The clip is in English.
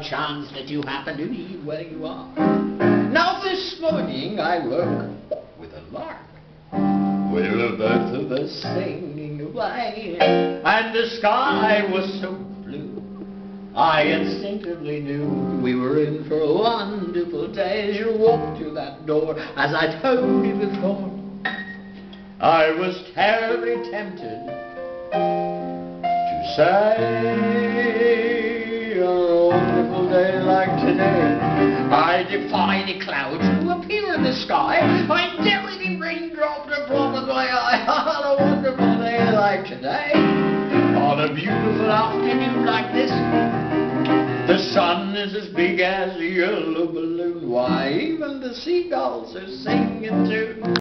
chance that you happen to be where you are. Now this morning I woke with a lark, with the birds were singing away, and the sky was so blue, I instinctively knew we were in for a wonderful day. As you walked through that door, as I told you before, I was terribly tempted to say, on a wonderful day like today, I defy the clouds to appear in the sky, I dare any raindrop to drop in my eye. On a wonderful day like today, on a beautiful afternoon like this, the sun is as big as a yellow balloon. Why, even the seagulls are singing too.